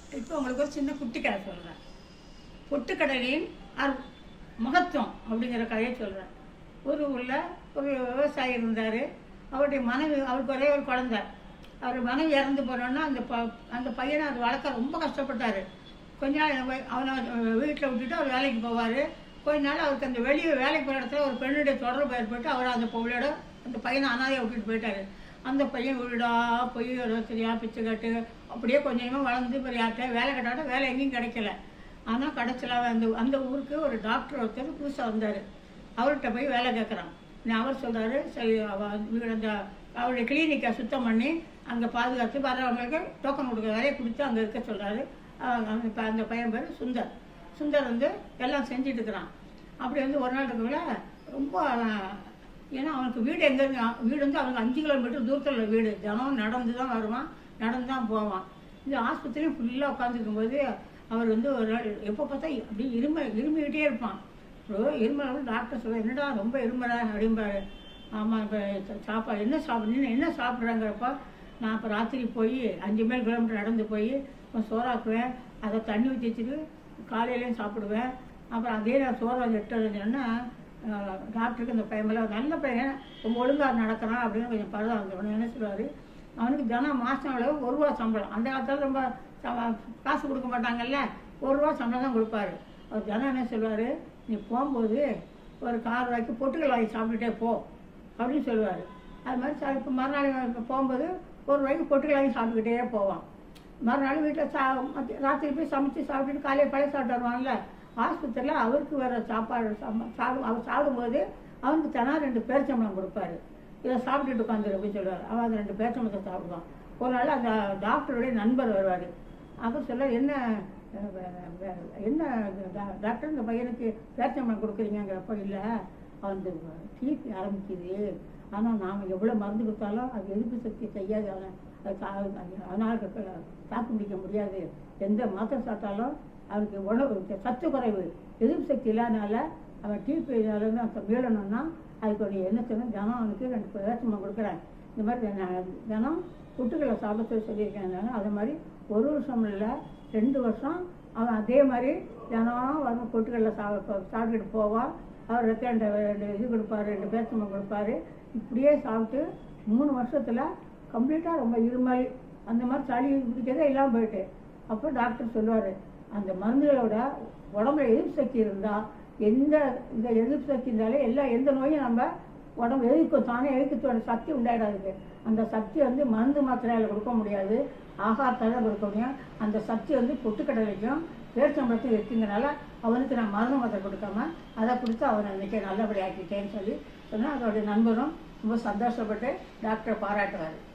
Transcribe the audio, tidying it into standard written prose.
இப்போ உங்களுக்கு ஒரு சின்ன குட்டி கதை சொல்கிறேன். பொட்டுக்கடலையின் மகத்துவம் அப்படிங்கிற கதையை சொல்கிறேன். ஒரு ஊரில் ஒரு விவசாயி இருந்தார். அவருடைய மனைவி, அவருக்கு ஒரே ஒரு குழந்தை. அவர் மனைவி இறந்து போனோன்னா அந்த பையனை அது வளர்க்க ரொம்ப கஷ்டப்பட்டார். கொஞ்ச நாள் அவனை வீட்டில் விட்டுட்டு அவர் வேலைக்கு போவார். கொஞ்ச நாள் அவருக்கு அந்த வெளியே வேலைக்கு போகிற இடத்துல ஒரு பெண்ணுடைய தொடர்பு ஏற்பட்டு அவர் அந்த பொருளோட அந்த பையனை அனாதையை விட்டுட்டு போயிட்டார். அந்த பையன் வீடா போய் சரியா பிச்சை கட்டு அப்படியே கொஞ்சமாக வளர்ந்து இப்போ யார்கிட்ட வேலை கட்டாட்ட வேலை எங்கேயும் கிடைக்கல. ஆனால் கடைசியில் அந்த ஊருக்கு ஒரு டாக்டர் ஒருத்தர் புதுசாக வந்தார். அவர்கிட்ட போய் வேலை கேட்குறான். அவர் சொல்கிறாரு, சரி அந்த அவருடைய கிளினிக்கை சுத்தம் பண்ணி அங்கே பாதுகாத்து வர்றவங்களுக்கு டோக்கன் கொடுக்குற வேலையை கொடுத்து அங்கே இருக்க சொல்கிறாரு. அந்த பையன் பேர் சுந்தர் எல்லாம் செஞ்சுட்டு இருக்கிறான். அப்படி ஒரு நாள் இருக்கக்குள்ள ரொம்ப, ஏன்னா அவனுக்கு வீடு எங்கே வீடு அவனுக்கு 5 கிலோமீட்டர் தூரத்தில் வீடு. தினம் நடந்து தான் வருவான், நடந்து தான் போவான். இந்த ஆஸ்பத்திரியும் ஃபுல்லாக உட்காந்துருக்கும்போது அவர் ஒரு நாள் எப்போ பார்த்தா அப்படி இருமிக்கிட்டே இருப்பான். இருமல் டாக்டர் சொல்ல, என்னடா ரொம்ப இருமலா அப்படிம்பாரு. ஆமாம், இப்போ சாப்பாடு என்ன சாப்பிட்றாங்கிறப்ப, நான் இப்போ ராத்திரி போய் 5 கிலோமீட்டர் நடந்து போய் சோறாக்குவேன், அதை தண்ணி ஊற்றி வச்சுட்டு காலையிலையும் சாப்பிடுவேன். அப்புறம் அதே நான் சோறு எடுத்துன்னா டாக்டருக்கு இந்த பையன் மேலே நல்ல பையன், ரொம்ப ஒழுங்காக நடக்கிறான் அப்படின்னு கொஞ்சம் பரவாயில்ல. என்ன சொல்லுவார், அவனுக்கு தினம் மாதம் அளவு 1 ரூபா சம்பளம். அந்த காலத்தில் ரொம்ப காசு கொடுக்க மாட்டாங்கல்ல, 1 ரூபா சம்பளம் தான் கொடுப்பாரு. அவர் தினம் என்ன சொல்லுவார், நீ போகும்போது ஒரு 4 ரூபாய்க்கு பொட்டுக்கல் வாங்கி சாப்பிட்டுட்டே போ அப்படின்னு சொல்லுவார். அது மாதிரி இப்போ மறுநாள் போகும்போது 1 ரூபாய்க்கு பொட்டுக்கல் வாங்கி சாப்பிட்டுக்கிட்டே போவான். மறுநாள் வீட்டில் ராத்திரி போய் சமைச்சு சாப்பிட்டுட்டு காலையில் பழைய சாப்பிட்டு வருவாங்கல்ல. ஆஸ்பத்திரியில் அவருக்கு வர சாப்பாடு அவர் சாப்பிடும்போது அவனுக்கு தினா 2 பேரிச்சம்பழம் கொடுப்பாரு. இதை சாப்பிட்டுட்டு உட்காந்துரு அப்படின்னு சொல்லுவார். அவன் அந்த 2 பேரிச்சம்பழத்தை சாப்பிடுவான். ஒரு நாள் அந்த டாக்டருடைய நண்பர் வருவார். அவர் சொல்ல, என்ன டாக்டர் இந்த பையனுக்கு பேரிச்சம்பழம் கொடுக்குறீங்கிறப்ப, இல்லை அவன் டிபி ஆரம்பிக்குது, ஆனால் நாம் எவ்வளோ மருந்து கொடுத்தாலும் அது எதிர்ப்பு சக்தி செய்யாது, அதனால் தாக்கு பிடிக்க முடியாது, எந்த மாத்திரை சாப்பிட்டாலும் அவனுக்கு உணவு சத்து குறைவு, எதிர்ப்பு சக்தி இல்லாதனால அவன் டிபியிலேருந்து மீளணும்னா அதுக்கு என்ன சொன்னால் தினம் அவனுக்கு 2 பேரிச்சம்பழம் கொடுக்குறேன். இந்த மாதிரி தினம் புட்டுக்களை சாப்பிட சொல்லியிருக்கேன். அது மாதிரி 1 வருஷம் இல்லை 2 வருஷம் அவன் அதே மாதிரி தினம் வரும் பொட்டுக்களில் சாப்பிட்டுட்டு போவான். அவர் 2 இது கொடுப்பாரு, 2 பேரிச்சம்பழம் கொடுப்பாரு. இப்படியே சாப்பிட்டு 3 வருஷத்தில் கம்ப்ளீட்டாக ரொம்ப இருமல் அந்த மாதிரி சளி பிடிக்கிறதே இல்லாமல் போயிட்டு. அப்போ டாக்டர் சொல்லுவார், அந்த மருந்துகளோட உடம்புல எதிர்ப்பு சக்தி இருந்தால் இந்த எதிர்ப்பு சக்தி இருந்தாலே எந்த நோயும் நம்ம உடம்பு எதிர்க்கும், தானே எதிர்க்கத்தோட சக்தி உண்டாயிடாது. அந்த சக்தி மருந்து மாத்திரையால் கொடுக்க முடியாது, ஆகாரத்தால் கொடுக்க முடியும். அந்த சக்தி பொட்டுக்கடலைக்கும் பேரிச்சம்பழத்துக்கும் இருக்குங்கிறனால அவனுக்கு நான் மருந்து மாத்திரை கொடுக்காம அதை கொடுத்து அவனை இன்னைக்கு நல்லபடி ஆக்கிட்டேன்னு சொல்லி சொன்னால் அதோடைய நண்பரும் ரொம்ப சந்தோஷப்பட்டு டாக்டரை பாராட்டுவார்.